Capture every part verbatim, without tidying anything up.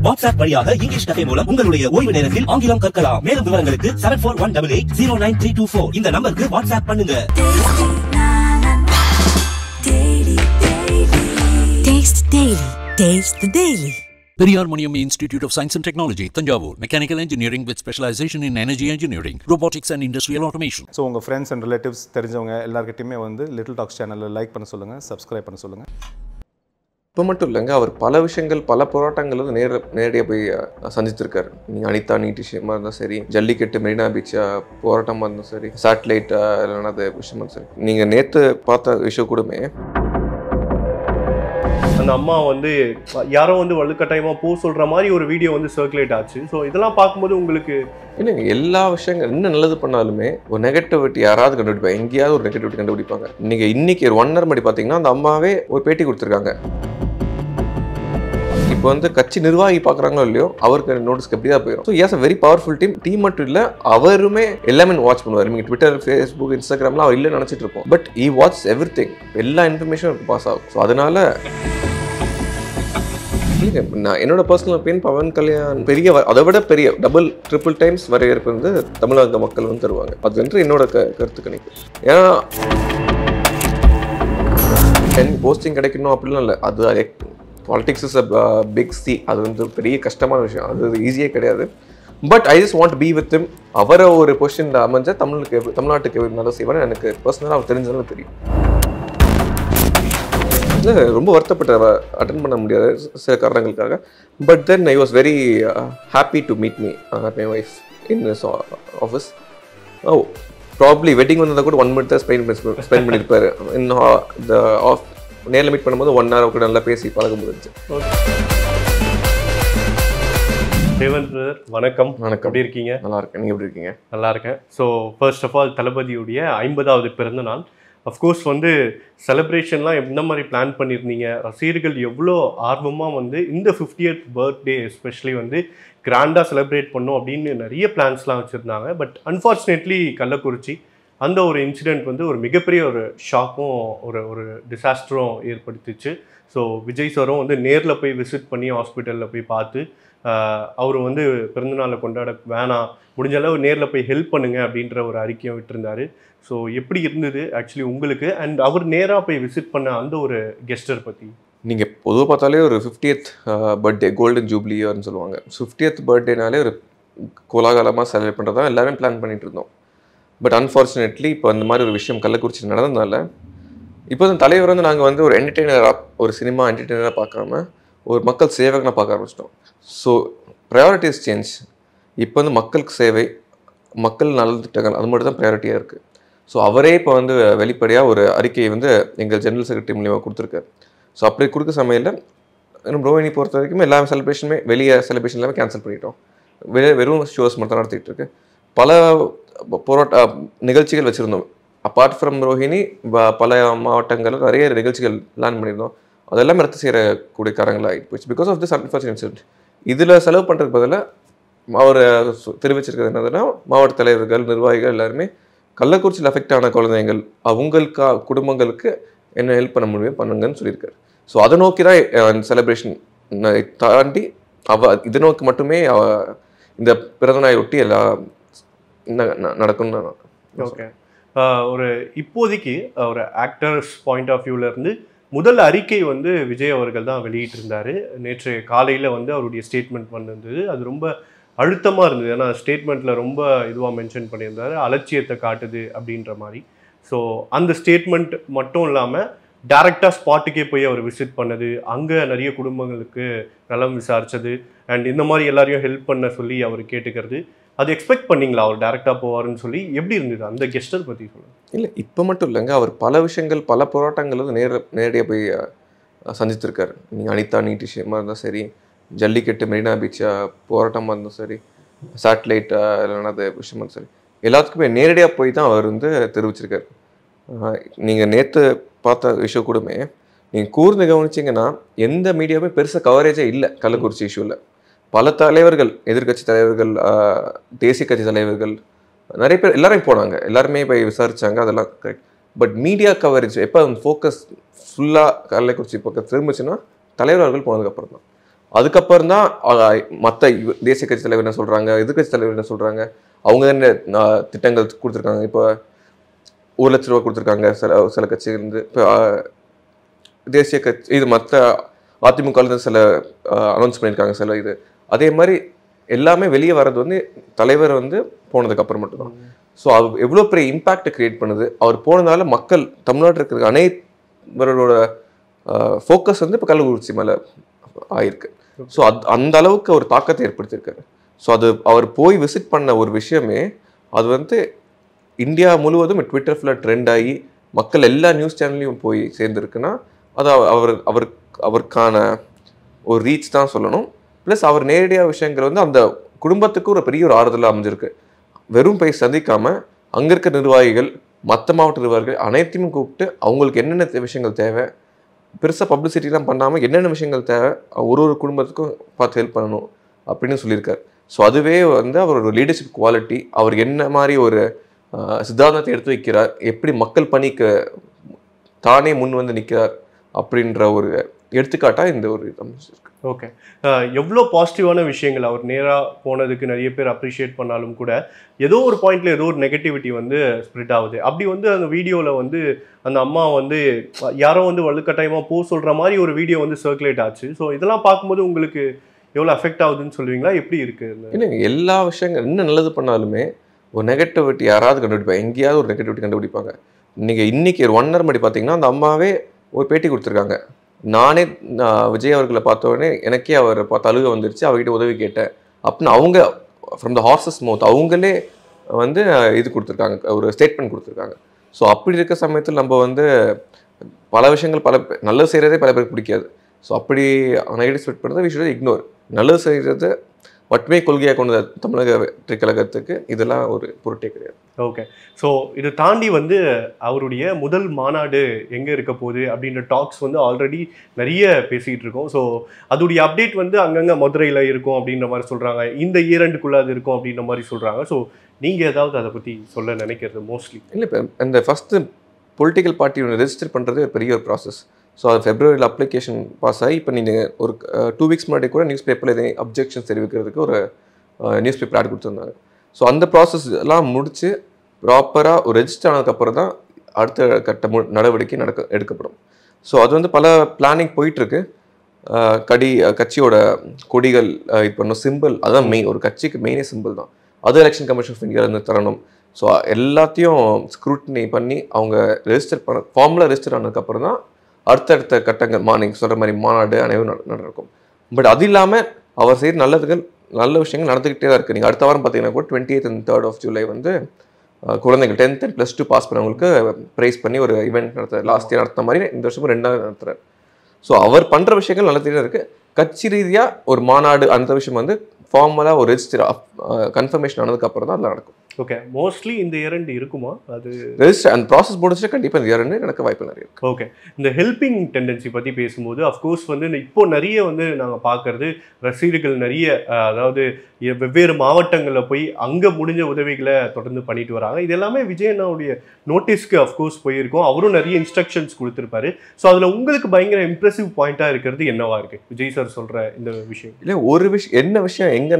WhatsApp வழியாக English cafe மூலம் உங்களுடைய ஓய்வு நேரத்தில் ஆங்கிலம் கற்கலாம். மேலும் விவரங்களுக்கு seven four one double eight zero nine three two four இந்த நம்பருக்கு வாட்ஸ்அப் பண்ணுங்க. Taste Daily. Taste the Daily. Periyar Maniam Institute of Science and Technology, Tanjavur. Mechanical Engineering with specialization in Energy Engineering, Robotics and Industrial Automation. So, உங்க friends and relatives தெரிஞ்சவங்க எல்லார்கிட்டயுமே வந்து little tax சேனலை like பண்ண சொல்லுங்க, subscribe பண்ண சொல்லுங்க. இப்போ மட்டும் இல்லைங்க, அவர் பல விஷயங்கள் பல போராட்டங்கள் வந்து நேர நேரடியாக போய் சந்திச்சிருக்காரு. நீங்கள் அனிதா நீட் விஷயமா இருந்தாலும் சரி, ஜல்லிக்கட்டு மெரினா பீச் போராட்டமாக இருந்தாலும் சரி, சேட்டலைட் இல்லைன்னா அது விஷயமா சரி, நீங்கள் நேற்று பார்த்த விஷயம் கூடமே அந்த அம்மா வந்து யாரோ வந்து வலுக்கட்டாயமாக போ சொல்கிற மாதிரி ஒரு வீடியோ வந்து சர்க்குலேட் ஆச்சு. ஸோ இதெல்லாம் பார்க்கும்போது உங்களுக்கு இல்லைங்க, எல்லா விஷயங்கள் என்ன நல்லது பண்ணாலுமே ஒரு நெகட்டிவிட்டி யாராவது கண்டுபிடிப்பாங்க, எங்கேயாவது ஒரு நெகட்டிவிட்டி கண்டுபிடிப்பாங்க. நீங்கள் இன்னைக்கு ஒரு ஒன் ஹவர் முன்னாடி பார்த்தீங்கன்னா அந்த அம்மாவே ஒரு பேட்டி கொடுத்துருக்காங்க. இப்போ வந்து கட்சி நிர்வாகி பார்க்குறாங்களோ இல்லையோ அவருக்கு நோட்டீஸ்க்கு எப்படி தான் போயிடும். So is a very powerful team team மட்டும் இல்லை, அவருமே எல்லாமே வாட்ச் பண்ணுவார். நீங்கள் ட்விட்டர், ஃபேஸ்புக், இன்ஸ்டாகிராம்லாம் அவர் இல்லைன்னு நினச்சிட்டு இருக்கோம். But he watch everything, எல்லா இன்ஃபர்மேஷனும் பாஸ் ஆகும். ஸோ அதனால நான் என்னோட பர்சனல் ஒப்பீனியன், பவன் கல்யாண் பெரிய அதை விட பெரிய டபுள் ட்ரிபிள் டைம்ஸ் வரவேற்பு வந்து தமிழக மக்கள் வந்து தருவாங்க. அது வந்து என்னோட க கருத்து கணிப்பு. ஏன்னா போஸ்டிங் கிடைக்கணும் அப்படிலாம் இல்லை, அது politics is a big sea, அது வந்து பெரிய கஷ்டமான விஷயம், அது ஈஸியே கிடையாது. But I just want be with him. அவரை ஒரு பொசிஷனில் அமைஞ்ச தமிழுக்கு தமிழ்நாட்டுக்கு நல்லா செய்வான்னு எனக்கு பர்சனலாக அவர் தெரிஞ்சதுன்னு தெரியும். ரொம்ப வருத்தப்பட்ட அட்டன் பண்ண முடியாது சில காரணங்களுக்காக. But then I was very happy to meet me my wife in this office. Oh probably wedding வந்ததாக கூட ஒன் மினிட் தான் ஸ்பெண்ட் ஸ்பெண்ட் பண்ணியிருப்பாரு. இன்னும் இந்த ஆஃப் நேரில் மீட் பண்ணும்போது ஒன் ஹவர் கூட நல்லா பேசி பழக முடிஞ்சு. ரேவந்த் பிரதர் வணக்கம். வணக்கம், எப்படி இருக்கீங்க? நல்லா இருக்கேன், நீங்கள் எப்படி இருக்கீங்க? நல்லா இருக்கேன். ஸோ ஃபர்ஸ்ட் ஆஃப் ஆல் தளபதியுடைய ஐம்பதாவது பிறந்த நாள். அஃப்கோர்ஸ் வந்து செலிப்ரேஷன்லாம் எந்த மாதிரி பிளான் பண்ணியிருந்தீங்க? ரசிகர்கள் எவ்வளோ ஆர்வமாக வந்து இந்த ஃபிஃப்டியத் பர்த்டே எஸ்பெஷலி வந்து கிராண்டாக செலிப்ரேட் பண்ணோம் அப்படின்னு நிறைய பிளான்ஸ்லாம் வச்சுருந்தாங்க. பட் அன்ஃபார்ச்சுனேட்லி கள்ளக்குறிச்சி அந்த ஒரு இன்சிடெண்ட் வந்து ஒரு மிகப்பெரிய ஒரு ஷாக்கும் ஒரு ஒரு டிசாஸ்டரும் ஏற்படுத்திச்சு. ஸோ விஜய் சாரும் வந்து நேரில் போய் விசிட் பண்ணி ஹாஸ்பிட்டலில் போய் பார்த்து அவர் வந்து பிறந்தநாளை கொண்டாட வேணாம், முடிஞ்ச அளவு நேரில் போய் ஹெல்ப் பண்ணுங்க அப்படின்ற ஒரு அறிக்கையை விட்டுருந்தாரு. ஸோ எப்படி இருந்தது ஆக்சுவலி உங்களுக்கு? அண்ட் அவர் நேராக போய் விசிட் பண்ண அந்த ஒரு கெஸ்டர் பற்றி நீங்கள் பொதுவாக பார்த்தாலே ஒரு ஃபிஃப்டியத் பர்த்டே கோல்டன் ஜூப்ளியர்னு சொல்லுவாங்க. ஃபிஃப்டியத் பர்த்டேனாலே ஒரு கோலாகலமாக செலிப்ரேட் பண்ணுறதா எல்லாருமே பிளான் பண்ணிகிட்டு இருந்தோம். பட் அன்ஃபார்ச்சுனேட்லி இப்போ அந்த மாதிரி ஒரு விஷயம் கள்ளக்குறிச்சி நடந்ததுனால இப்போ வந்து தலைவர் வந்து நாங்கள் வந்து ஒரு என்டர்டெய்னராக, ஒரு சினிமா என்டர்டெய்னராக பார்க்காம ஒரு மக்கள் சேவகனாக பார்க்க ஆரம்பிச்சிட்டோம். So priorities change. இப்போ வந்து மக்களுக்கு சேவை, மக்கள் நலத்திட்டங்கள், அது மட்டும் தான் ப்ரையாரிட்டியாக இருக்குது. ஸோ அவரே இப்போ வந்து வெளிப்படையாக ஒரு அறிக்கையை வந்து எங்கள் ஜெனரல் செக்ரட்டரி மூலியமாக கொடுத்துருக்காரு. ஸோ அப்படி கொடுக்க சமையல் இன்னும் ரோஹிணி பொறுத்த வரைக்கும் எல்லா செலிப்ரேஷனுமே வெளியே செலிப்ரேஷன் எல்லாமே கேன்சல் பண்ணிட்டோம். வெ வெறும் ஷோஸ் மட்டும் தான் நடத்திட்டு இருக்கு. பல போராட்ட நிகழ்ச்சிகள் வச்சுருந்தோம். அப்பார்ட் ஃப்ரம் ரோஹிணி பல மாவட்டங்களில் நிறைய நிகழ்ச்சிகள் பிளான் பண்ணியிருந்தோம். அதெல்லாம் ரத்து செய்யக்கூடிய காரணங்கள் ஆகிட்டு போச்சு because of this unfortunate incident. இதில் செலவு பண்ணுறதுக்கு பதிலாக அவர் தெரிவிச்சிருக்கிறது என்னதுன்னா, மாவட்ட தலைவர்கள், நிர்வாகிகள் எல்லாருமே கள்ளக்குறிச்சியில் அஃபெக்ட் ஆன குழந்தைங்கள் அவங்களுக்கா குடும்பங்களுக்கு என்ன ஹெல்ப் பண்ண முடியும் பண்ணுங்கன்னு சொல்லியிருக்காரு. ஸோ அதை நோக்கி தான் செலிப்ரேஷன் தாண்டி அவ இதை நோக்கி மட்டுமே அவ இந்த பிறந்தநாளை ஒட்டி எல்லாம் நடக்கும்னு. ஓகே, ஒரு இப்போதைக்கு ஒரு ஆக்டர்ஸ் பாயிண்ட் ஆஃப் வியூவிலேருந்து முதல் அறிக்கை வந்து விஜய் அவர்கள் தான் வெளியிட்டிருந்தார். நேற்று காலையில் வந்து அவருடைய ஸ்டேட்மெண்ட் வந்திருந்தது. அது ரொம்ப அழுத்தமாக இருந்தது. ஏன்னா ஸ்டேட்மெண்ட்டில் ரொம்ப இதுவாக மென்ஷன் பண்ணியிருந்தார், அலட்சியத்தை காட்டுது அப்படின்ற மாதிரி. ஸோ அந்த ஸ்டேட்மெண்ட் மட்டும் இல்லாமல் டேரெக்டாக ஸ்பாட்டுக்கே போய் அவர் விசிட் பண்ணது, அங்கே நிறைய குடும்பங்களுக்கு நலம் விசாரித்தது, அண்ட் இந்த மாதிரி எல்லாரையும் ஹெல்ப் பண்ண சொல்லி அவர் கேட்டுக்கிறது, அது எக்ஸ்பெக்ட் பண்ணிங்களா அவர் டேரெக்டாக போவார்னு சொல்லி? எப்படி இருந்தது அந்த கெஸ்டர் பற்றி சொல்லுங்கள். இல்லை, இப்போ மட்டும் இல்லைங்க, அவர் பல விஷயங்கள் பல போராட்டங்கள் வந்து நேர நேரடியாக போய் சந்தித்திருக்காரு. நீங்கள் அனிதா நீட் விஷயமா இருந்தால் சரி, ஜல்லிக்கட்டு மெரினா பீச் போராட்டமாக இருந்தாலும் சரி, சேட்டலைட் இல்லைன்னா அது விஷயமா சரி, எல்லாத்துக்குமே நேரடியாக போய் தான் அவர் வந்து தெரிவிச்சிருக்காரு. நீங்கள் நேற்று பார்த்த விஷயம் கூடமே நீங்கள் கூர்ந்து கவனிச்சிங்கன்னா எந்த மீடியாவுமே பெருசாக கவரேஜே இல்லை கள்ளக்குறிச்சி இஷ்யூவில். பல தலைவர்கள், எதிர்கட்சி தலைவர்கள், தேசிய கட்சி தலைவர்கள், நிறைய பேர் எல்லாரும் போனாங்க, எல்லாருமே போய் விசாரித்தாங்க, அதெல்லாம் கரெக்ட். பட் மீடியா கவரேஜ் எப்போ ஃபோக்கஸ் ஃபுல்லாக கள்ளக்குறிச்சி பக்கம் திரும்பிச்சுன்னா தலைவர்கள் போனதுக்கப்புறம் தான். அதுக்கப்புறம் தான் மற்ற தேசிய கட்சி தலைவர் என்ன சொல்கிறாங்க, எதிர்கட்சி தலைவர் என்ன சொல்கிறாங்க, அவங்க என்ன திட்டங்கள் கொடுத்துருக்காங்க. இப்போ ஒரு லட்ச ரூபா கொடுத்துருக்காங்க சில சில கட்சியிலேருந்து. இப்போ தேசிய கட்சி இது மற்ற அதிமுகலேருந்து சில அனௌன்ஸ் பண்ணியிருக்காங்க சில இது. அதே மாதிரி எல்லாமே வெளியே வர்றது வந்து தலைவர் வந்து போனதுக்கப்புறம் மட்டும்தான். ஸோ அது எவ்வளோ பெரிய இம்பேக்டை க்ரியேட் பண்ணுது. அவர் போனதால மக்கள் தமிழ்நாட்டில் இருக்கிற அனைவரோட ஃபோக்கஸ் வந்து இப்போ கள்ளக்குறிச்சி மேலே ஆயிருக்கு. ஸோ அது அந்த அளவுக்கு ஒரு தாக்கத்தை ஏற்படுத்தியிருக்காரு. ஸோ அது அவர் போய் விசிட் பண்ண ஒரு விஷயமே அது வந்து இந்தியா முழுவதும் ட்விட்டர் ஃபுல்லாக ட்ரெண்ட் ஆகி மக்கள் எல்லா நியூஸ் சேனல்லையும் போய் சேர்ந்துருக்குன்னா அது அவர் அவர் அவருக்கான ஒரு ரீச் தான் சொல்லணும். ப்ளஸ் அவர் நேரடியாக விஷயங்கள் வந்து அந்த குடும்பத்துக்கு ஒரு பெரிய ஒரு ஆறுதலாக அமைஞ்சிருக்கு. வெறும் போய் சந்திக்காமல் அங்கே இருக்க நிர்வாகிகள், மற்ற மாவட்ட நிர்வாகிகள் அனைத்தையும் கூப்பிட்டு அவங்களுக்கு என்னென்ன விஷயங்கள் தேவை, பெருசாக பப்ளிசிட்டிலாம் பண்ணாமல் என்னென்ன விஷயங்கள் தேவை ஒரு ஒரு குடும்பத்துக்கும் பார்த்து ஹெல்ப் பண்ணணும் அப்படின்னு சொல்லியிருக்காரு. ஸோ அதுவே வந்து அவரோட லீடர்ஷிப் குவாலிட்டி, அவர் என்ன மாதிரி ஒரு சித்தாந்தத்தை எடுத்து வைக்கிறார், எப்படி மக்கள் பணிக்கு தானே முன் வந்து நிற்கிறார் அப்படின்ற ஒரு எடுத்துக்காட்டாக இந்த ஒரு இது அமைச்சிருக்கு. ஓகே, எவ்வளோ பாசிட்டிவான விஷயங்கள் அவர் நேராக போனதுக்கு நிறைய பேர் அப்ரிஷியேட் பண்ணாலும் கூட ஏதோ ஒரு பாயிண்ட்ல ஏதோ ஒரு நெகட்டிவிட்டி வந்து ஸ்ப்ரெட் ஆகுது. அப்படி வந்து அந்த வீடியோவில் வந்து அந்த அம்மா வந்து யாரோ வந்து வலுக்கட்டாயமாக போ சொல்கிற மாதிரி ஒரு வீடியோ வந்து சர்க்குலேட் ஆச்சு. ஸோ இதெல்லாம் பார்க்கும்போது உங்களுக்கு எவ்வளோ அஃபெக்ட் ஆகுதுன்னு சொல்லுவீங்களா? எப்படி இருக்குது? இல்லைங்க, எல்லா விஷயங்கள் என்ன நல்லது பண்ணாலுமே ஒரு நெகட்டிவிட்டி யாராவது கண்டுபிடிப்பாங்க, எங்கேயாவது ஒரு நெகட்டிவிட்டி கண்டுபிடிப்பாங்க. நீங்கள் இன்றைக்கி ஒரு ஒன் ஹவர் முன்னாடி பார்த்தீங்கன்னா அந்த அம்மாவே ஒரு பேட்டி கொடுத்துருக்காங்க. நானே விஜய் அவர்களை பார்த்த உடனே எனக்கே அவர் பார்த்து அழுக வந்துருச்சு, அவர்கிட்ட உதவி கேட்டேன் அப்படின்னு அவங்க ஃப்ரம் த ஹார்சஸ் மவுத் அவங்களே வந்து இது கொடுத்துருக்காங்க, ஒரு ஸ்டேட்மெண்ட் கொடுத்துருக்காங்க. ஸோ அப்படி இருக்க சமயத்தில் நம்ம வந்து பல விஷயங்கள் பல நல்லது செய்கிறதே பல பேருக்கு பிடிக்காது. ஸோ அப்படி நெகட்டிவ் ஸ்ப்ரெட் பண்ணுறது வி ஷுட் இக்னோர். நல்லது செய்கிறது மட்டுமே கொள்கையாக கொண்டு தமிழக வெற்றி கழகத்துக்கு இதெல்லாம் ஒரு பொருட்டே கிடையாது. ஓகே, ஸோ இதை தாண்டி வந்து அவருடைய முதல் மாநாடு எங்கே இருக்க போகுது அப்படின்ற டாக்ஸ் வந்து ஆல்ரெடி நிறைய பேசிகிட்டு இருக்கோம். ஸோ அதோடைய அப்டேட் வந்து அங்கங்கே மதுரையில் இருக்கும் அப்படின்ற மாதிரி சொல்கிறாங்க, இந்த ஈரண்டுக்குள்ளே அது இருக்கும் அப்படின்ற மாதிரி சொல்கிறாங்க. ஸோ நீங்கள் ஏதாவது அதை பற்றி சொல்ல நினைக்கிறது? மோஸ்ட்லி இல்லை, இப்போ இந்த ஃபஸ்ட்டு பொலிட்டிக்கல் பார்ட்டி ஒன்று ரெஜிஸ்டர் பண்ணுறது ஒரு பெரிய ஒரு ப்ராசஸ். ஸோ அது ஃபெப்ரவரியில் அப்ளிகேஷன் பாஸ் ஆகி இப்போ நீங்கள் ஒரு டூ வீக்ஸ் முன்னாடி கூட நியூஸ் பேப்பரில் எதே அப்ஜெக்ஷன்ஸ் தெரிவிக்கிறதுக்கு ஒரு நியூஸ் பேப்பர் ஆட் கொடுத்துருந்தாங்க. ஸோ அந்த ப்ராசஸ் எல்லாம் முடித்து ப்ராப்பராக ஒரு ரெஜிஸ்டர் ஆனதுக்கப்புறம் தான் அடுத்த கட்ட மு நடவடிக்கை நடக்க எடுக்கப்படும். ஸோ அது வந்து பல பிளானிங் போயிட்டுருக்கு. கடி கட்சியோட கொடிகள் இது பண்ணணும், சிம்பிள் அதுதான் மெயின், ஒரு கட்சிக்கு மெயினே சிம்பிள் தான். அது எலெக்ஷன் கமிஷன் ஆஃப் இந்தியாவிலேருந்து தரணும். ஸோ எல்லாத்தையும் ஸ்க்ரூட்டினி பண்ணி அவங்க ரெஜிஸ்டர் பண்ண ஃபார்முலா ரெஜிஸ்டர் ஆனதுக்கப்புறம் தான் அடுத்தடுத்த கட்டங்கள் மார்னிங் சொல்கிற மாதிரி மாநாடு அனைவரும் நடக்கும். பட் அது இல்லாமல் அவர் செய்கிற நல்லதுகள் நல்ல விஷயங்கள் நடந்துக்கிட்டே தான் இருக்குது. நீங்கள் அடுத்த வாரம் பார்த்தீங்கன்னா கூட twenty eighth and third of July வந்து குழந்தைகள் tenth and plus two pass பண்ணவங்களுக்கு ப்ரைஸ் பண்ணி ஒரு ஈவெண்ட் நடத்துறாரு. லாஸ்ட் இயர் நடத்த மாதிரி இந்த வருஷமும் ரெண்டாவது நடத்துறாரு. ஸோ அவர் பண்ணுற விஷயங்கள் நல்லதே இருக்குது. கட்சி ரீதியாக ஒரு மாநாடு அந்த விஷயம் வந்து ஃபார்மலாக ஒரு ரெஜிஸ்டர் கன்ஃபர்மேஷன் ஆனதுக்கப்புறம் தான் அதில் நடக்கும். ஓகே, மோஸ்ட்லி இந்த இரண்டு இருக்குமா? அது ரெஜிஸ்டர் அந்த ப்ராசஸ் முடிச்சுட்டு கண்டிப்பாக இந்த இரண்டு நடக்க வாய்ப்பு நிறைய இருக்குது. ஓகே, இந்த ஹெல்பிங் டெண்டன்சி பற்றி பேசும்போது அஃப்கோர்ஸ் வந்து இப்போ நிறைய வந்து நாங்கள் பார்க்குறது ரசிகர்கள் நிறைய அதாவது வெவ்வேறு மாவட்டங்களில் போய் அங்கே முடிஞ்ச உதவிகளை தொடர்ந்து பண்ணிட்டு வராங்க. இது எல்லாமே விஜயண்ணாவுடைய நோட்டீஸ்க்கு அஃப்கோர்ஸ் போயிருக்கோம், அவரும் நிறைய இன்ஸ்ட்ரக்ஷன்ஸ் கொடுத்துருப்பாரு. ஸோ அதில் உங்களுக்கு பயங்கர இம்ப்ரெசிவ் பாயிண்ட்டாக இருக்கிறது என்னவா இருக்குது விஜய் சார் சொல்கிற இந்த விஷயம்? இல்லை, ஒரு விஷயம் என்ன விஷயம் எங்கே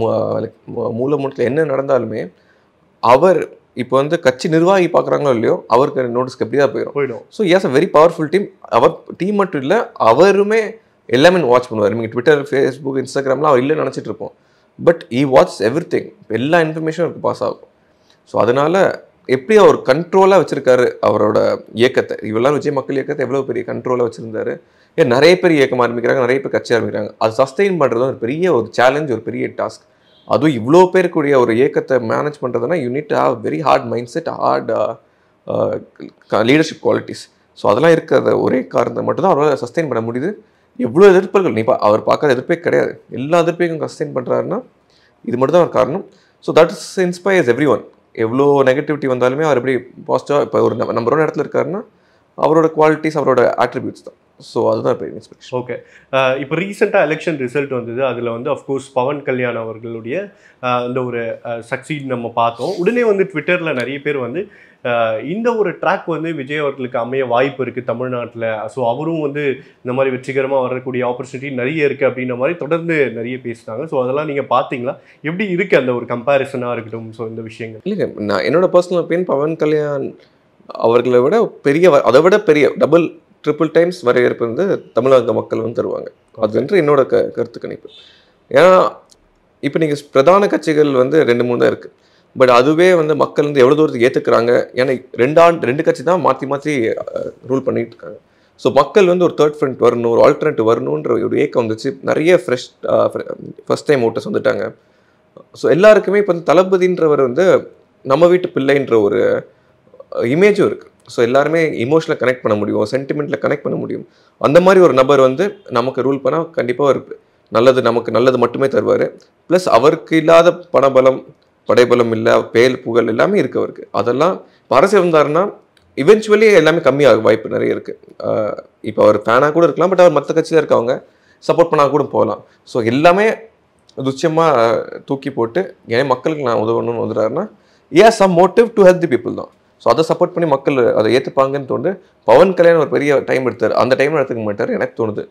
மூல மூலத்தில் என்ன நடந்தாலுமே அவர் இப்போ வந்து கட்சி நிர்வாகி பார்க்குறாங்களோ இல்லையோ அவருக்கு நோட்டீஸ்க்கு எப்படி தான் போயிடும் போயிடும் so is a very powerful team. அவர் டீம் மட்டும் இல்லை, அவருமே எல்லாமே வாட்ச் பண்ணுவார். நீங்கள் ட்விட்டர், ஃபேஸ்புக், இன்ஸ்டாகிராம்லாம் அவர் இல்லைன்னு நினச்சிட்டு இருப்போம். But he watch everything, எல்லா இன்ஃபர்மேஷனும் அவருக்கு பாஸ் ஆகும். ஸோ அதனால் எப்படி அவர் கண்ட்ரோலாக வச்சுருக்காரு அவரோட இயக்கத்தை, இவெல்லாம் விஜய் மக்கள் இயக்கத்தை எவ்வளோ பெரிய கண்ட்ரோலாக வச்சுருந்தாரு. ஏன் நிறைய பேர் இயக்கம் ஆரம்பிக்கிறாங்க, நிறைய பேர் கட்சி ஆரம்பிக்கிறாங்க. அது சஸ்டெயின் பண்ணுறது ஒரு பெரிய ஒரு சேலஞ்ச், ஒரு பெரிய டாஸ்க். அதுவும் இவ்வளோ பேருக்குரிய ஒரு இயக்கத்தை மேனேஜ் பண்ணுறதுனா you need to have very hard mindset, hard leadership qualities. So அதெல்லாம் இருக்கிற ஒரே காரணத்தை மட்டும்தான் அவரால் சஸ்டெயின் பண்ண முடியுது. எவ்வளோ எதிர்ப்புகள் நீ பா அவர் பார்க்காத எதிர்ப்பே கிடையாது, எல்லா எதிர்ப்பையும் சஸ்டெயின் பண்ணுறாருன்னா இது மட்டும் தான் ஒரு காரணம். So that is inspires every one. எவ்வளோ நெகட்டிவிட்டி வந்தாலுமே அவர் எப்படி பாசிட்டிவாக இப்போ ஒரு நம்பர் ஒன் இடத்துல இருக்காருன்னா அவரோட குவாலிட்டிஸ், அவரோட ஆட்ரிபியூட்ஸ் தான். ஸோ அதுதான் பெரிய இன்ஸ்பிரேஷன். ஓகே, இப்போ ரீசெண்டாக எலெக்ஷன் ரிசல்ட் வந்தது. அதில் வந்து அஃப்கோர்ஸ் பவன் கல்யாண் அவர்களுடைய அந்த ஒரு சக்சீட் நம்ம பார்த்தோம். உடனே வந்து ட்விட்டரில் நிறைய பேர் வந்து இந்த ஒரு ட்ராக் வந்து விஜய் அவர்களுக்கு அமைய வாய்ப்பு இருக்குது தமிழ்நாட்டில், ஸோ அவரும் வந்து இந்த மாதிரி வெற்றிகரமாக வரக்கூடிய ஆப்பர்ச்சுனிட்டி நிறைய இருக்குது அப்படின்ற மாதிரி தொடர்ந்து நிறைய பேசுனாங்க. ஸோ அதெல்லாம் நீங்கள் பார்த்தீங்களா? எப்படி இருக்குது அந்த ஒரு கம்பேரிசனாக இருக்கட்டும்? ஸோ இந்த விஷயங்கள் இல்லைங்க, நான் என்னோட பர்சனல் ஒப்பீனியன் பவன் கல்யாண் அவர்களை விட பெரிய, அதை விட பெரிய டபுள் ட்ரிபிள் டைம்ஸ் வரவேற்பு வந்து தமிழக மக்கள் வந்து தருவாங்க. அது வந்து என்னோட க கருத்து கணிப்பு. ஏன்னா இப்போ நீங்கள் பிரதான கட்சிகள் வந்து ரெண்டு மூணு தான் இருக்குது. பட் அதுவே வந்து மக்கள் வந்து எவ்வளோ தூரத்துக்கு ஏற்றுக்கிறாங்க. ஏன்னா ரெண்டு ஆண்டு ரெண்டு கட்சி தான் மாற்றி மாற்றி ரூல் பண்ணிட்டு இருக்காங்க. ஸோ மக்கள் வந்து ஒரு தேர்ட் ஃப்ரண்ட் வரணும், ஒரு ஆல்டர்னேட்டிவ் வரணுன்ற ஒரு ஏக்கம் வந்துச்சு. நிறைய ஃப்ரெஷ் ஃபர்ஸ்ட் டைம் ஓட்டர்ஸ் வந்துட்டாங்க. ஸோ எல்லாருக்குமே இப்போ வந்து தளபதின்றவர் வந்து நம்ம வீட்டு பிள்ளைன்ற ஒரு இமேஜும் இருக்குது. ஸோ எல்லாருமே இமோஷனலாக கனெக்ட் பண்ண முடியும், சென்டிமெண்ட்டில் கனெக்ட் பண்ண முடியும். அந்த மாதிரி ஒரு நபர் வந்து நமக்கு ரூல் பண்ணால் கண்டிப்பாக ஒரு நல்லது, நமக்கு நல்லது மட்டுமே தருவார். ப்ளஸ் அவருக்கு இல்லாத பணபலம், படைபலம் இல்லை, பேல் புகழ் எல்லாமே இருக்குது அவருக்கு. அதெல்லாம் அரசியல் இருந்தாருன்னா இவென்ச்சுவலி எல்லாமே கம்மியாக வாய்ப்பு நிறைய இருக்குது. இப்போ அவர் ஃபேனாக கூட இருக்கலாம், பட் அவர் மற்ற கட்சியில் இருக்கவங்க சப்போர்ட் பண்ணால் கூட போகலாம். ஸோ எல்லாமே துச்சமாக தூக்கி போட்டு ஏன் மக்களுக்கு நான் உதவணும்னு வந்துடுறாருன்னா a some motive to help the people தான். ஸோ அதை சப்போர்ட் பண்ணி மக்கள் அதை ஏற்றுப்பாங்கன்னு தோணுது. பவன் கல்யாண் ஒரு பெரிய டைம் எடுத்தார், அந்த டைமில் எடுத்துக்க மாட்டார் எனக்கு தோணுது.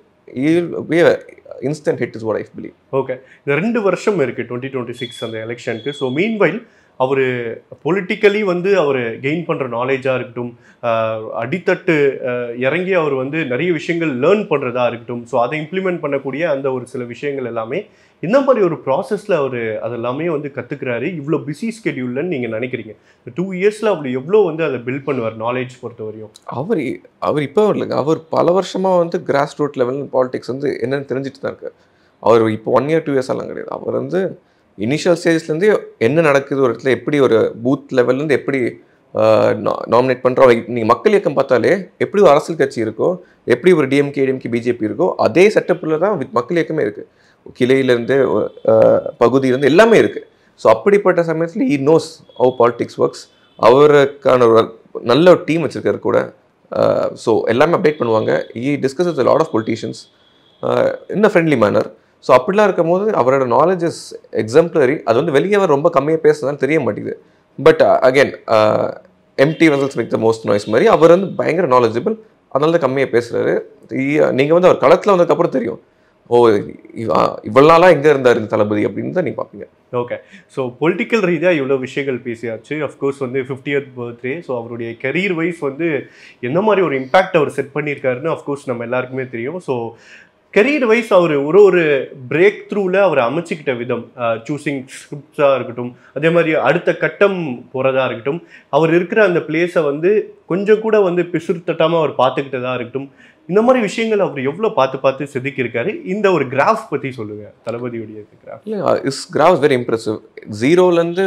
Instant hit is what I believe. Okay, இந்த ரெண்டு வருஷம் இருக்குது டுவெண்ட்டி டுவெண்ட்டி சிக்ஸ் அந்த எலெக்ஷனுக்கு. ஸோ மீன்வைல் அவர் பொலிட்டிக்கலி வந்து அவர் கெயின் பண்ணுற நாலேஜாக இருக்கட்டும், அடித்தட்டு இறங்கி அவர் வந்து நிறைய விஷயங்கள் லேர்ன் பண்ணுறதா இருக்கட்டும், ஸோ அதை இம்ப்ளிமெண்ட் பண்ணக்கூடிய அந்த ஒரு சில விஷயங்கள் எல்லாமே இந்த மாதிரி ஒரு ப்ராசஸில் அவர் அதெல்லாமே வந்து கற்றுக்கிறாரு. இவ்வளோ பிஸி ஸ்கெடியூல்னு நீங்கள் நினைக்கிறீங்க இந்த டூ இயர்ஸில் அவர் எவ்வளோ வந்து அதை பில்ட் பண்ணுவார் நாலேஜ் பொறுத்த வரையும்? அவர் அவர் இப்போ இல்லைங்க, அவர் பல வருஷமாக வந்து கிராஸ் ரூட் லெவல் பாலிடிக்ஸ் வந்து என்னென்னு தெரிஞ்சுட்டு தான் இருக்கார். அவர் இப்போ ஒன் இயர் டூ இயர்ஸ் எல்லாம் கிடையாது. அவர் வந்து இனிஷியல் ஸ்டேஜ்லேருந்து என்ன நடக்குது, ஒரு இடத்துல எப்படி ஒரு பூத் லெவல்லேருந்து எப்படி நாமினேட் பண்ணுறோம். நீங்கள் மக்கள் இயக்கம் பார்த்தாலே எப்படி ஒரு அரசியல் கட்சி இருக்கோ, எப்படி ஒரு டிஎம்கே டிஎம்கே பிஜேபி இருக்கோ, அதே செட்டப்பில் தான் வித் மக்கள் இயக்கமே இருக்குது. கிளையிலேருந்து பகுதியிலேருந்து எல்லாமே இருக்குது. ஸோ அப்படிப்பட்ட சமயத்தில் he knows how politics works. அவருக்கான ஒரு நல்ல ஒரு டீம் வச்சுருக்காரு கூட. ஸோ எல்லாமே அப்டேட் பண்ணுவாங்க. He discuss with lot of politicians in a friendly manner. So அப்படிலாம் இருக்கும் போது அவரோட நாலேஜ் இஸ் எக்ஸாம்பிளரி. அது வந்து வெளியே அவர் ரொம்ப கம்மியாக பேசுறதுனால தெரிய மாட்டேங்குது. But again empty vessels make the most noise மாதிரி அவர் வந்து பயங்கர நாலேஜபிள். அதனால தான் கம்மியாக பேசுகிறாரு. நீங்கள் வந்து அவர் களத்தில் வந்ததுக்கப்புறம் தெரியும், ஓ இவ்வளோ நாளாக எங்கே இருந்தார் இந்த தளபதி அப்படின்னு தான் நீங்கள் பார்ப்பீங்க. ஓகே, ஸோ பொலிட்டிக்கல் ரீதியாக இவ்வளோ விஷயங்கள் பேசியாச்சு. அஃப்கோர்ஸ் வந்து ஃபிஃப்டியத் பர்த்டே. ஸோ அவருடைய கெரியர் வைஸ் வந்து என்ன மாதிரி ஒரு இம்பேக்ட் அவர் செட் பண்ணியிருக்காருன்னு அஃப்கோர்ஸ் நம்ம எல்லாருக்குமே தெரியும். ஸோ கெரியர் வைஸ் அவர் ஒரு ஒரு பிரேக் த்ரூவில் அவர் அமைச்சிக்கிட்ட விதம், சூஸிங் ஸ்கிரிப்ட்ஸாக இருக்கட்டும், அதே மாதிரி அடுத்த கட்டம் போகிறதா இருக்கட்டும், அவர் இருக்கிற அந்த பிளேஸை வந்து கொஞ்சம் கூட வந்து பிசுறு தட்டாமல் அவர் பார்த்துக்கிட்டதா இருக்கட்டும், இந்த மாதிரி விஷயங்கள் அவர் எவ்வளோ பார்த்து பார்த்து செதுக்கியிருக்காரு. இந்த ஒரு கிராஃப் பற்றி சொல்லுங்கள், தளபதியுடைய கிராஃப். இல்லை, இஸ் கிராஃப் வெரி இம்ப்ரெசிவ். ஜீரோலேருந்து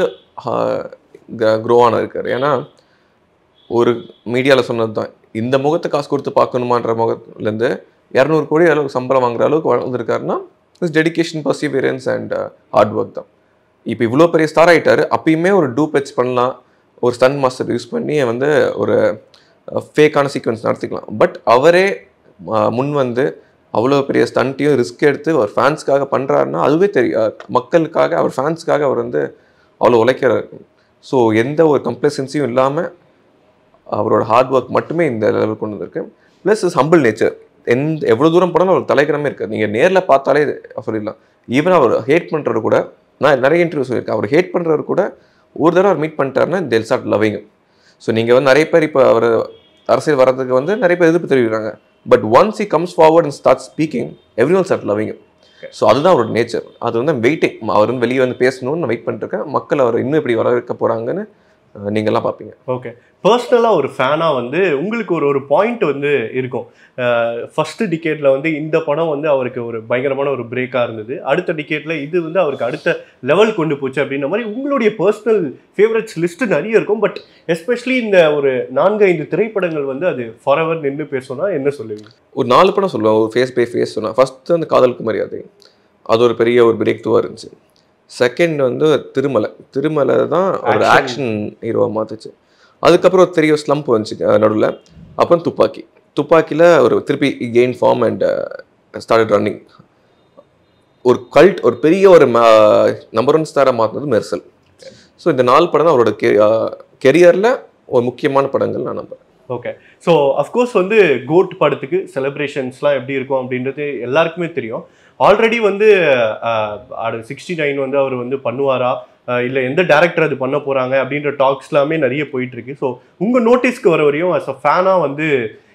க்ரோ ஆன இருக்கார். ஏன்னா ஒரு மீடியாவில் சொன்னது தான், இந்த முகத்தை காசு கொடுத்து பார்க்கணுமான்ற முகத்துலேருந்து இரநூறு கோடி அளவுக்கு சம்பளம் வாங்குற அளவுக்கு வளர்ந்துருக்காருன்னா is dedication, perseverance and hard work தான். இப்போ இவ்வளோ பெரிய ஸ்டார் ஆகிட்டார். அப்பயுமே ஒரு டூ பெச் பண்ணலாம், ஒரு ஸ்டன் மாஸ்டர் யூஸ் பண்ணி வந்து ஒரு ஃபேக்கான சீக்வன்ஸ் நடத்திக்கலாம். பட் அவரே முன் வந்து அவ்வளோ பெரிய ஸ்டண்ட்டையும் ரிஸ்க் எடுத்து அவர் ஃபேன்ஸ்க்காக பண்ணுறாருன்னா அதுவே தெரியும். மக்களுக்காக, அவர் ஃபேன்ஸ்க்காக அவர் வந்து அவ்வளோ உழைக்கிறார். ஸோ எந்த ஒரு கம்ப்ளசன்சியும் இல்லாமல் அவரோட ஹார்ட் ஒர்க் மட்டுமே இந்த லெவலுக்கு கொண்டு வந்திருக்கு. Plus is humble nature. எந்த எவ்வளோ தூரம் போனாலும் அவர் தலைக்கிறமே இருக்காது. நீங்கள் நேரில் பார்த்தாலே சொல்லிடலாம். ஈவன் அவர் ஹேட் பண்ணுறது கூட, நான் நிறைய இன்டர்வியூ சொல்லியிருக்கேன், அவர் ஹேட் பண்ணுறது கூட ஒரு தடவை அவர் மீட் பண்ணிட்டாருன்னா தேல் ஸ்டார்ட் லவ்விங். ஸோ நீங்கள் வந்து நிறைய பேர் இப்போ அவர் அரசியல் வர்றதுக்கு வந்து நிறைய பேர் எதிர்ப்பு தெரிவிக்கிறாங்க. But once he comes forward and start speaking, every one start loving. So அதுதான் அவரோட நேச்சர். அது வந்து வெயிட்டிங். அவர் வந்து வெளியே வந்து பேசணும்னு நான் வெயிட் பண்ணிட்டுருக்கேன். மக்கள் அவர் இன்னும் எப்படி வரவேற்க போகிறாங்கன்னு நீங்கள்லாம் பார்ப்பீங்க. ஓகே, பர்சனலாக ஒரு ஃபேனாக வந்து உங்களுக்கு ஒரு ஒரு பாயிண்ட் வந்து இருக்கும். ஃபஸ்ட்டு டிகேட்டில் வந்து இந்த படம் வந்து அவருக்கு ஒரு பயங்கரமான ஒரு பிரேக்காக இருந்தது. அடுத்த டிகேட்டில் இது வந்து அவருக்கு அடுத்த லெவல் கொண்டு போச்சு அப்படின்ற மாதிரி உங்களுடைய பர்சனல் ஃபேவரட்ஸ் லிஸ்ட்டு நிறைய இருக்கும். பட் எஸ்பெஷலி இந்த ஒரு நான்கு ஐந்து திரைப்படங்கள் வந்து அது ஃபாரெவர் நின்று பேசணும்னா என்ன சொல்லுவீங்க? ஒரு நாலு படம் சொல்லுவேன். ஒரு ஃபேஸ் பை ஃபேஸ் சொன்னால் ஃபஸ்ட்டு வந்து காதலுக்கு மரியாதை, அது ஒரு பெரிய ஒரு பிரேக் த்ரூவாக இருந்துச்சு. செகண்ட் வந்து திருமலை. திருமலை தான் ஒரு ஆக்ஷன் ஹீரோவாக மாற்றுச்சு. அதுக்கப்புறம் ஒரு பெரிய ஸ்லம்ப் வந்துச்சு நடுவில். அப்புறம் துப்பாக்கி. துப்பாக்கியில் ஒரு திருப்பி gain form and started running. ஒரு கல்ட் ஒரு பெரிய ஒரு நம்பர் ஒன் ஸ்டாராக மாற்றினது மெர்சல். ஸோ இந்த நாலு படம் தான் அவரோட கெ கெரியரில் ஒரு முக்கியமான படங்கள் நான் நம்புறேன். ஓகே. ஸோ அஃப்கோர்ஸ் வந்து கோட் படத்துக்கு செலிப்ரேஷன்ஸ்லாம் எப்படி இருக்கும் அப்படின்றது எல்லாருக்குமே தெரியும். ஆல்ரெடி வந்து சிக்ஸ்டி நைன் வந்து அவர் வந்து பண்ணுவாரா இல்லை எந்த டேரக்டர் அது பண்ண போகிறாங்க அப்படின்ற டாக்ஸ் எல்லாமே நிறைய போயிட்டு இருக்கு. ஸோ உங்கள் நோட்டீஸ்க்கு வர வரையும் அஸ் அ ஃபேனாக வந்து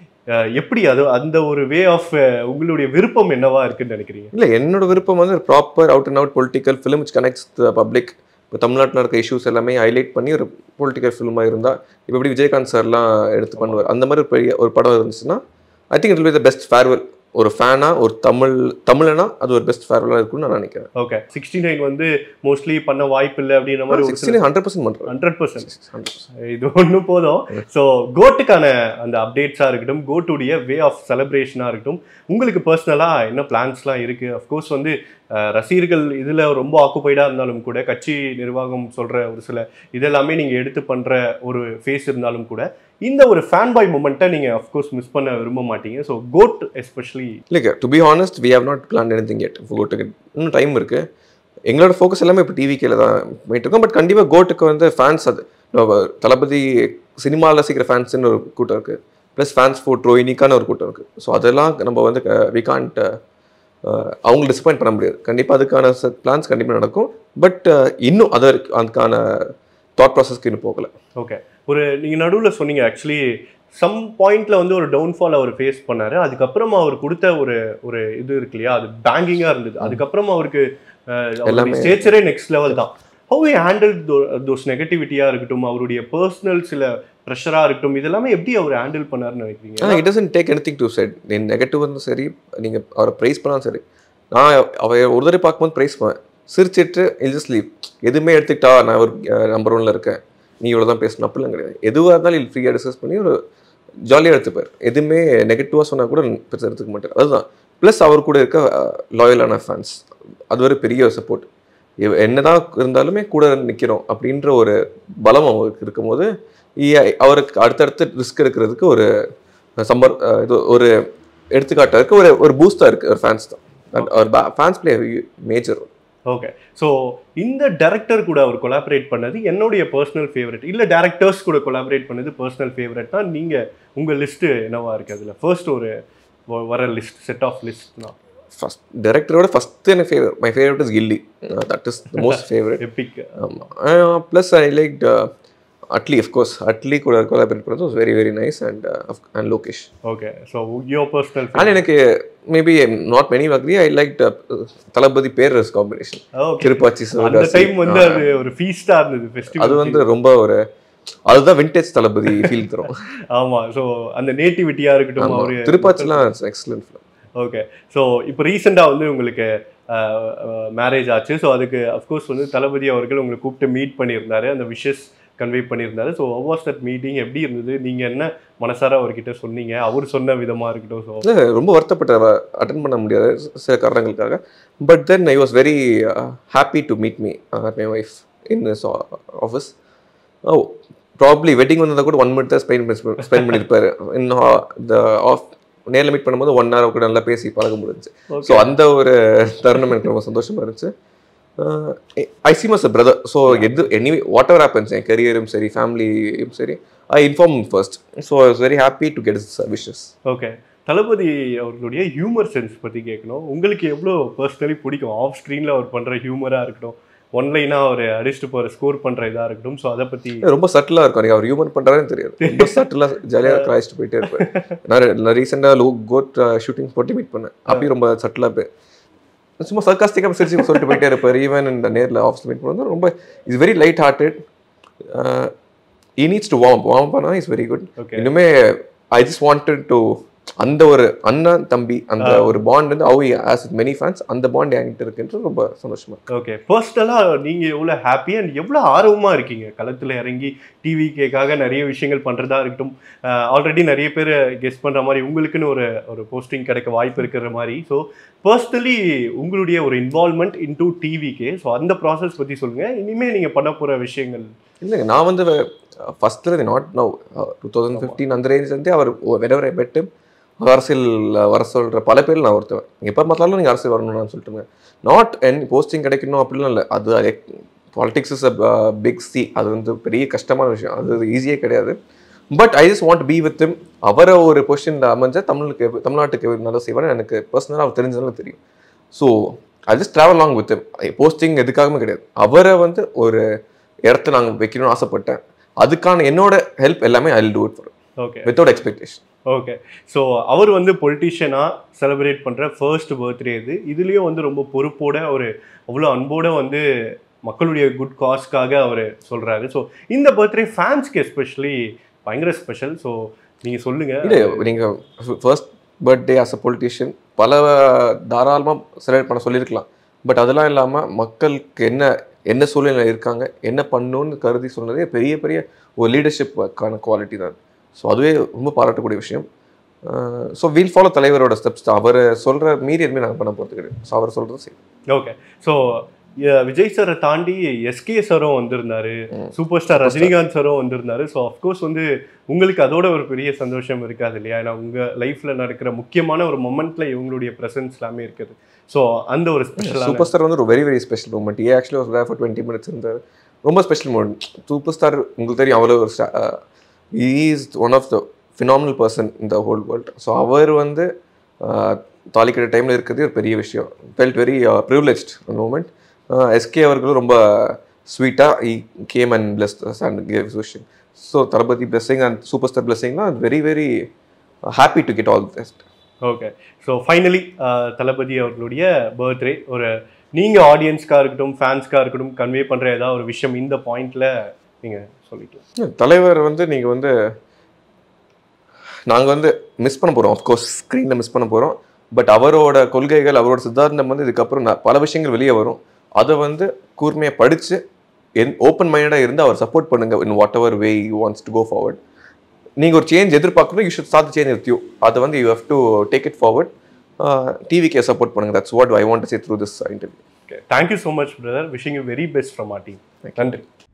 எப்படி அது அந்த ஒரு வே ஆஃப் உங்களுடைய விருப்பம் என்னவா இருக்குன்னு நினைக்கிறீங்க? இல்லை, என்னோட விருப்பம் வந்து proper out and out political film which connects the public. இப்போ தமிழ்நாட்டில் இருக்க இஷ்யூஸ் எல்லாமே ஹைலைட் பண்ணி ஒரு பொலிட்டிக்கல் ஃபிலிமாக இருந்தால், இப்போ எப்படி விஜயகாந்த் சார்லாம் எடுத்து பண்ணுவார், அந்த மாதிரி ஒரு பெரிய ஒரு படம் இருந்துச்சுன்னா I think it will be the best farewell. ஒரு ஃபேனா ஒரு தமிழ் தமிழனா அது ஒரு பெஸ்ட் ஃபேர்வெலாக இருக்கும்னு நான் நினைக்கிறேன். ஓகே. சிக்ஸ்டி நைன் வந்து மோஸ்ட்லி பண்ண வாய்ப்பு இல்லை அப்படின்ற மாதிரி சிக்ஸ்டி நைன் ஹண்ட்ரட் பர்சன்ட் பண்ணுறேன். ஹண்ட்ரட் பர்சன்ட் இது ஒன்று போதும். ஸோ கோட்டுக்கான அந்த அப்டேட்ஸாக இருக்கட்டும், கோட்டுடைய வே ஆஃப் செலிப்ரேஷனாக இருக்கட்டும், உங்களுக்கு பர்சனலாக என்ன பிளான்ஸ்லாம் இருக்குது? அஃப்கோர்ஸ் வந்து ரசிகர்கள் இதில் ரொம்ப ஆக்குப்பைடாக இருந்தாலும் கூட, கட்சி நிர்வாகம் சொல்கிற ஒரு சில இதெல்லாமே நீங்கள் எடுத்து பண்ணுற ஒரு ஃபேஸ் இருந்தாலும் கூட, இந்த ஒரு ஃபேன் பாய் மூமெண்ட்டை நீங்கள் அஃப்கோர்ஸ் மிஸ் பண்ண விரும்ப மாட்டீங்க. ஸோ கோட் எஸ்பெஷலி இல்லை, to be honest we have not plan anything yet. கோட்டுக்கு இன்னும் டைம் இருக்குது. எங்களோட ஃபோக்கஸ் எல்லாமே இப்போ டிவிக்கில் தான் போயிட்டு இருக்கோம். பட் கண்டிப்பாக கோட்டுக்கு வந்து ஃபேன்ஸ், அது தளபதி சினிமாவில் சீக்கிரம் ஃபேன்ஸ்ன்னு ஒரு கூட்டம் இருக்குது, ப்ளஸ் ஃபேன்ஸ் ஃபோர் ட்ரோயினிக்கான ஒரு கூட்டம் இருக்குது. ஸோ அதெல்லாம் நம்ம வந்து வி கான்ட் அவங்களை டிசப்பாயிண்ட் பண்ண முடியாது. கண்டிப்பாக அதுக்கான பிளான்ஸ் கண்டிப்பாக நடக்கும். பட் இன்னும் அது அதுக்கான தாட் ப்ராசஸ்க்கு இன்னும் போகலை. ஓகே. ஒரு நீங்கள் நடுவில் சொன்னீங்க ஆக்சுவலி சம் பாயிண்ட்ல வந்து ஒரு டவுன்ஃபால் அவர் ஃபேஸ் பண்ணாரு. அதுக்கப்புறமா அவர் கொடுத்த ஒரு ஒரு இது இருக்கு இல்லையா, அது பேங்கிங்காக இருந்தது. அதுக்கப்புறமா அவருக்கு ஸ்டேச்சரே நெக்ஸ்ட் லெவல் தான். ஹவ் ஹி ஹேண்டில் தோஸ் நெகட்டிவிட்டியாக இருக்கட்டும், அவருடைய பர்சனல் சில ப்ரெஷராக இருக்கட்டும், இதெல்லாமே எப்படி அவர் ஹேண்டில் பண்ணாருன்னு நினைக்கிறீங்க? It doesn't take anything to set. நீ நெகட்டிவ் வந்து சரி, நீங்கள் அவரை ப்ரைஸ் பண்ணாலும் சரி, நான் அவர் ஒரு தடவை பார்க்கும்போது ப்ரைஸ் பண்ணுவேன், சிரிச்சிட்டு இல் ஸ்லீப், எதுவுமே எடுத்துக்கிட்டா நான் ஒரு நம்பர் ஒன்ல இருக்கேன், நீ இவ்வளோ தான் பேசணும் அப்படிலாம் கிடையாது. எதுவாக இருந்தாலும் இல் ஃப்ரீயாக டிஸ்கஸ் பண்ணி ஒரு ஜாலியாக எடுத்துப்பார். எதுவுமே நெகட்டிவாக சொன்னால் கூட பெருசாக எடுத்துக்க மாட்டார். அதுதான் ப்ளஸ் அவர் கூட இருக்க லாயலான ஃபேன்ஸ், அது ஒரு பெரிய சப்போர்ட். என்னதான் இருந்தாலுமே கூட நிற்கிறோம் அப்படின்ற ஒரு பலம் அவருக்கு இருக்கும்போது அவருக்கு அடுத்தடுத்து ரிஸ்க் எடுக்கிறதுக்கு ஒரு சம்பர் இது ஒரு எடுத்துக்காட்டாக இருக்குது, ஒரு ஒரு பூஸ்டாக இருக்குது ஒரு ஃபேன்ஸ் தான். அவர் fans play major. Okay. So இந்த டேரக்டர் கூட அவர் கொலாபரேட் பண்ணது என்னுடைய பர்சனல் ஃபேவரட், இல்லை டேரக்டர்ஸ் கூட கொலாபரேட் பண்ணது பர்சனல் ஃபேவரட்னா நீங்கள் உங்கள் லிஸ்ட்டு என்னவா இருக்குது? அதில் ஃபர்ஸ்ட் ஒரு வர லிஸ்ட் செட் ஆஃப் லிஸ்ட்னா ஃபர்ஸ்ட் டேரக்டரோட ஃபஸ்ட்டு எனக்கு favourite my favourite is Ghilli. That is the most favourite. Epic. ஆமாம். Plus I like Atlee, of course Atlee கூட கொலாபரேட் பண்ணது was very very nice. And and Lokesh. Okay. So your personal and எனக்கு maybe not many agree I like Thalapathy Perarasu combination. Thirupaachi அந்த time வந்து அது ஒரு Fiesta இருந்தது, festival. அது வந்து ரொம்ப ஒரு அதுதான் விண்டேஜ் தளபதி ஃபீல் தரும். ஆமாம். ஸோ அந்த நேட்டிவிட்டியாக இருக்கட்டும், அவர் திருப்பாச்சிலாம் எக்ஸலன்ட் ஃபிலிம். ஓகே. ஸோ இப்போ ரீசெண்டாக வந்து உங்களுக்கு மேரேஜ் ஆச்சு. ஸோ அதுக்கு அஃப்கோர்ஸ் வந்து தளபதி அவர்கள் உங்களை கூப்பிட்டு மீட் பண்ணியிருந்தாரு, அந்த விஷஸ் கன்வே பண்ணியிருந்தாரு. So how was that meeting, எப்படி இருந்தது? நீங்கள் என்ன மனசார அவர்கிட்ட சொன்னீங்க, அவர் சொன்ன விதமாக இருக்கட்டும்? ஸோ ரொம்ப வருத்தப்பட்ட அட்டன் பண்ண முடியாது சில காரணங்களுக்காக. But then I was very happy to meet me my wife in this office. Oh probably wedding வந்ததை கூட ஒன் மினிட் தான் ஸ்பெண்ட் ஸ்பெண்ட் பண்ணியிருப்பாரு. இன்னும் த ஆஃப் நேரில் மீட் பண்ணும்போது ஒன் ஹவர் கூட நல்லா பேசி பழக முடிஞ்சிச்சு. ஸோ அந்த ஒரு தருணம் எனக்கு ரொம்ப சந்தோஷமாக இருந்துச்சு. I see must a brother. So எது எனி வாட் எவர் ஹேப்பன்ஸ், என் கரியரும் சரி ஃபேமிலியும் சரி, I inform first. So I was very happy to get is wishes. Okay. Thalapathy அவர்களுடைய ஹியூமர் சென்ஸ் பற்றி கேட்கணும். உங்களுக்கு எவ்வளோ பர்சனலி பிடிக்கும்? ஆஃப் ஸ்க்ரீனில் அவர் பண்ணுற ஹியூமராக இருக்கட்டும், ஒன்லைனாக அவர் அடிச்சுட்டு போகிற ஸ்கோர் பண்ணுற இதாக இருக்கட்டும், ஸோ அதை பற்றி ரொம்ப சட்டிலாக இருக்கும். எனக்கு அவர் ஹியூமர் பண்ணுறாருன்னு தெரியாது, ரொம்ப சட்டிலாக ஜாலியாக கலாய்ச்சிட்டு போயிட்டே இருப்பேன். நான் ரீசெண்டாக லோ கோட் ஷூட்டிங் போட்டு மீட் பண்ணேன், அப்பயும் ரொம்ப சட்டிலாக போய் சும்மா சர்காஸ்டிக்காக சிரிச்சு சொல்லிட்டு போயிட்டே இருப்பார். ஈவன் இந்த நேரில் ஆஃபீஸ் மீட் பண்ணுறது ரொம்ப is very light hearted. He needs to warm warm பண்ணால் இஸ் வெரி குட். இன்னுமே ஐ ஜஸ்ட் வாண்டட் டு அந்த ஒரு அண்ணா தம்பி அந்த ஒரு பாண்ட் வந்து அவு ஆஸ் வித் மெனி ஃபேன்ஸ், அந்த பாண்ட் என்கிட்ட இருக்குன்றது ரொம்ப சந்தோஷமா. ஓகே. பர்சனலாக நீங்கள் எவ்வளோ ஹாப்பி அண்ட் எவ்வளோ ஆர்வமாக இருக்கீங்க களத்தில் இறங்கி டிவிக்காக நிறைய விஷயங்கள் பண்ணுறதா இருக்கட்டும். ஆல்ரெடி நிறைய பேர் கெஸ் பண்ணுற மாதிரி உங்களுக்குன்னு ஒரு ஒரு போஸ்டிங் கிடைக்க வாய்ப்பு இருக்கிற மாதிரி. ஸோ பர்சனலி உங்களுடைய ஒரு involvement in to TVK, so அந்த ப்ராசஸ் பற்றி சொல்லுங்கள். இனிமேல் நீங்கள் பண்ண போகிற விஷயங்கள். இல்லைங்க, நான் வந்து ஃபஸ்ட்டில் not now two thousand fifteen அந்த ரேஞ்சிலேருந்தே அவர் வெடவர் ஐ பெட் அரசியல் வர சொல்கிற பல பேர் நான் ஒருத்தவன். எப்போ பார்த்தாலும் நீங்கள் அரசியல் வரணும்னு சொல்லிட்டுங்க. நாட் என் போஸ்டிங் கிடைக்கணும் அப்படிலாம் இல்லை. அது politics is a big sea. அது வந்து பெரிய கஷ்டமான விஷயம், அது ஈஸியே கிடையாது. But I just want be with him. அவரை ஒரு பொசிஷனில் அமைஞ்ச தமிழுக்கு தமிழ்நாட்டுக்கு நல்லா செய்வார். எனக்கு பர்சனலாக அவர் தெரிஞ்சதாலும் தெரியும். So I just travel long with him. Posting எதுக்காகவே கிடையாது. அவரை வந்து ஒரு இடத்த நாங்கள் வைக்கணும்னு ஆசைப்பட்டேன். அதுக்கான என்னோட ஹெல்ப் எல்லாமே I will do it for okay without expectation. Okay. So அவர் வந்து பொலிட்டீஷியனாக செலிப்ரேட் பண்ணுற ஃபர்ஸ்ட் பர்த்டே இது. இதுலேயும் வந்து ரொம்ப பொறுப்போட ஒரு அவ்வளோ அன்போடு வந்து மக்களுடைய குட் காஸ்க்காக அவர் சொல்கிறாரு. ஸோ இந்த பர்த்டே ஃபேன்ஸ்க்கு எஸ்பெஷலி பயங்கர ஸ்பெஷல். ஸோ நீங்கள் சொல்லுங்கள். இல்லை, நீங்கள் first birthday as a politician பல தாராளமாக செலிப்ரேட் பண்ண சொல்லியிருக்கலாம். பட் அதெல்லாம் இல்லாமல் மக்களுக்கு என்ன என்ன சூழ்நிலை இருக்காங்க, என்ன பண்ணணும்னு கருதி சொன்னதே பெரிய பெரிய ஒரு லீடர்ஷிப்கான குவாலிட்டி தான். ஸோ அதுவே ரொம்ப பாராட்டக்கூடிய விஷயம். ஸோ வீல் ஃபாலோ தலைவரோட ஸ்டெப்ஸ் தான். அவர் சொல்கிற மீறி எதுவுமே நாங்கள் பண்ண போகிறது கிடையாது. ஸோ அவர் சொல்கிறது சரி. ஓகே. ஸோ விஜய் சாரை தாண்டி எஸ்கே சாரும் வந்திருந்தாரு, சூப்பர் ஸ்டார் ரஜினிகாந்த் சாரும் வந்திருந்தாரு. ஸோ அஃப்கோர்ஸ் வந்து உங்களுக்கு அதோட ஒரு பெரிய சந்தோஷம் இருக்காது இல்லையா? ஏன்னா உங்கள் லைஃப்பில் நடக்கிற முக்கியமான ஒரு மொமெண்ட்டில் இவங்களுடைய ப்ரெசன்ஸ் எல்லாமே இருக்குது. ஸோ அந்த ஒரு ஸ்பெஷல் சூப்பர் ஸ்டார் வந்து ஒரு very very special moment. A actually ஒரு ஃபார் டுவெண்ட்டி மினிட்ஸ் இருந்தார். ரொம்ப ஸ்பெஷல் மூமெண்ட். சூப்பர் ஸ்டார் உங்களுக்கு தெரியும், அவ்வளோ ஒரு is one of the phenomenal person in the whole world. So அவர் வந்து தாலிக்கிற டைமில் இருக்கிறது ஒரு பெரிய விஷயம். ஃபெல்ட் வெரி ப்ரிவிலேஜ்ட் அந்த மூமெண்ட். எஸ்கே அவர்களும் ரொம்ப ஸ்வீட்டாக he came and bless and give vision. So Thalapathy blessing and super star பிளெஸிங்லாம் very very happy to get all the best. Okay. So finally Thalapathy அவர்களுடைய பர்த்டே ஒரு நீங்கள் ஆடியன்ஸ்க்காக இருக்கட்டும் ஃபேன்ஸ்க்காக இருக்கட்டும் கன்வே பண்ணுற ஏதாவது ஒரு விஷயம் இந்த பாயிண்டில் நீங்கள் சொல்லிக்கலாம். தலைவர் வந்து நீங்கள் வந்து நாங்கள் வந்து மிஸ் பண்ண போகிறோம். ஆஃப்கோர்ஸ் ஸ்க்ரீனில் மிஸ் பண்ண போகிறோம். பட் அவரோட கொள்கைகள், அவரோட சித்தாந்தம் வந்து இதுக்கப்புறம் பல விஷயங்கள் வெளியே வரும். அதை வந்து கூர்மையாக படித்து என் ஓப்பன் மைண்டடாக இருந்து அவர் சப்போர்ட் பண்ணுங்கள் in what ever way you wants to go forward. நீங்கள் ஒரு சேஞ்ச் எதிர்பார்க்கணும், you should start change with you. அதை வந்து you have to take it forward. TVK support பண்ணுங்கள். That's what I want to say through this interview. Okay. Thank you so much brother. Wishing you very best from our team. நன்றி.